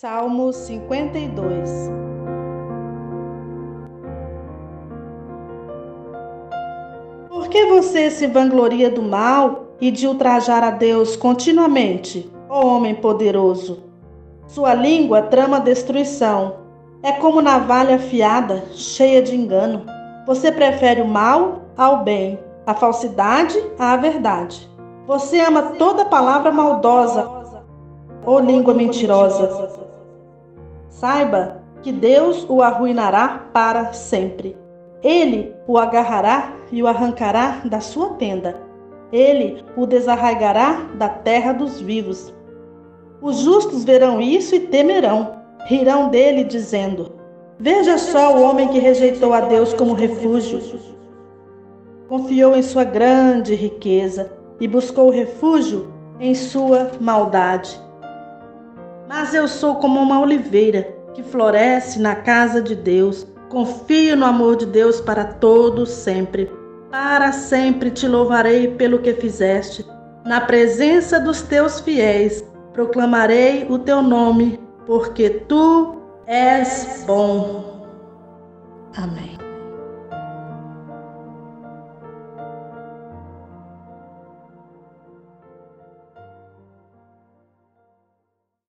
Salmo 52. Por que você se vangloria do mal e de ultrajar a Deus continuamente, ó homem poderoso? Sua língua trama destruição. É como navalha afiada, cheia de engano. Você prefere o mal ao bem, a falsidade à verdade. Você ama toda palavra maldosa, ó língua mentirosa. Saiba que Deus o arruinará para sempre. Ele o agarrará e o arrancará da sua tenda. Ele o desarraigará da terra dos vivos. Os justos verão isso e temerão. Rirão dele, dizendo: Veja só o homem que rejeitou a Deus como refúgio. Confiou em sua grande riqueza e buscou refúgio em sua maldade. Mas eu sou como uma oliveira que floresce na casa de Deus. Confio no amor de Deus para todo sempre. Para sempre te louvarei pelo que fizeste. Na presença dos teus fiéis proclamarei o teu nome, porque tu és bom. Amém.